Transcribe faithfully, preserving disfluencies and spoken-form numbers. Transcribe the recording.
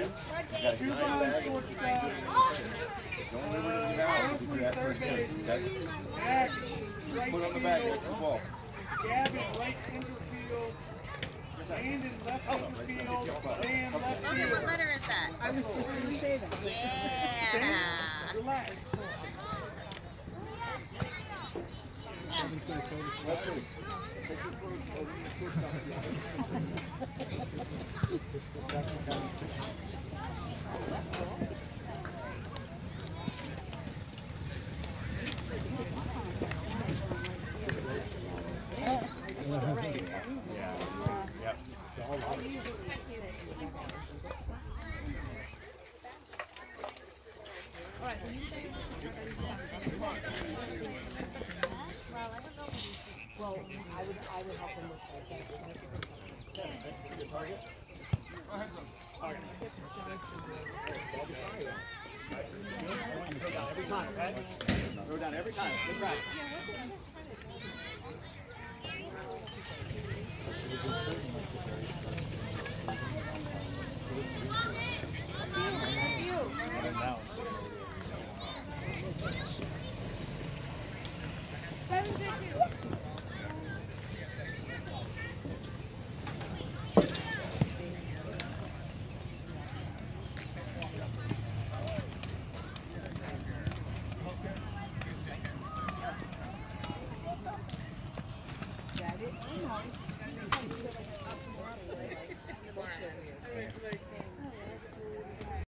Two behind shortstop. Don't remember to get out if you're at first base, okay? Max, right Put on the bag, field. it's the ball. Gab is right center field. Sand is left center field. Sam left Okay, field. what letter is that? I was just going to say that. Yeah. Relax. That's it. Take your foot over the shortstop. Well, I would, I would help him with that. Every time, okay? Throw down every time. Good practice. Seven fifty.